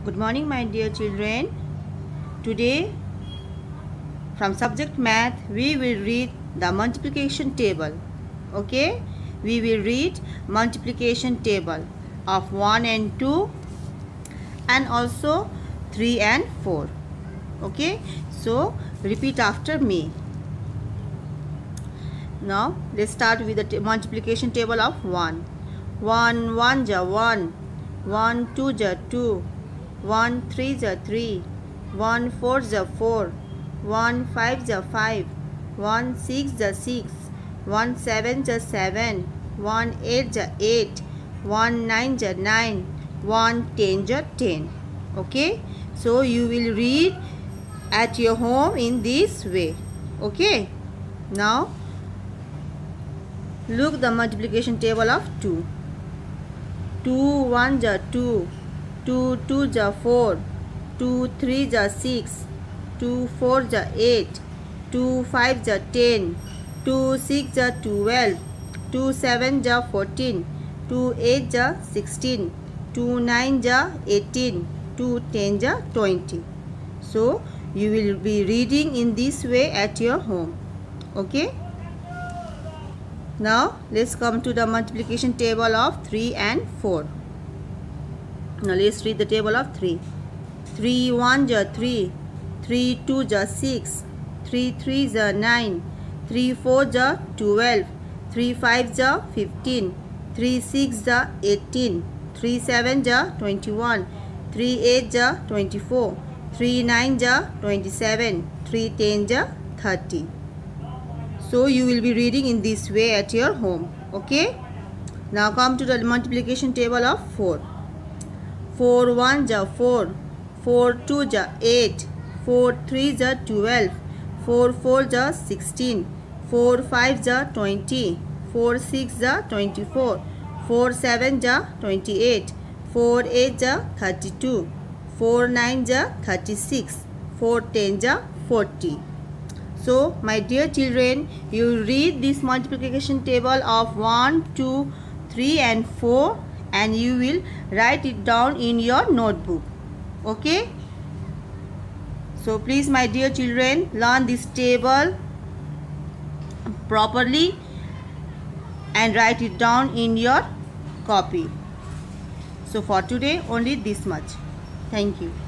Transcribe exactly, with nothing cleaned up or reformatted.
Good morning, my dear children. Today, from subject math, we will read the multiplication table. Okay? We will read multiplication table of one and two and also three and four. Okay? So, repeat after me. Now, let's start with the multiplication table of one. one, one ja one. one, two ja two. one, three ja three. one, four ja four. one, five ja five. one, six ja six. one, seven ja seven. one, eight ja eight. one, nine ja nine. one, ten ja ten. Okay? So, you will read at your home in this way. Okay? Now, look the multiplication table of two. two, one ja two. two, two ja four. two, three ja six. two, four ja eight. two, five ja ten. two, six ja twelve. two, seven ja fourteen. two, eight ja sixteen. two, nine ja eighteen. two, ten ja twenty. So, you will be reading in this way at your home. Okay? Now, let's come to the multiplication table of three and four. Now, let's read the table of three. three, one ja three. three, two ja six. three, three ja nine. three, four ja twelve. three, five ja fifteen. three, six ja eighteen. three, seven ja twenty-one. three, eight ja twenty-four. three, nine ja twenty-seven. three, ten ja thirty. So, you will be reading in this way at your home. Okay? Now, come to the multiplication table of four. four, one ja four. four, two ja eight. four, three ja twelve. four, four ja sixteen. four, five ja twenty. four, six ja twenty-four. four, seven ja twenty-eight. four, eight ja thirty-two. four, nine ja thirty-six. four, ten ja forty. So, my dear children, you read this multiplication table of one, two, three and four and you will write it down in your notebook. Okay? So, please my dear children, learn this table properly and write it down in your copy. So, for today, only this much. Thank you.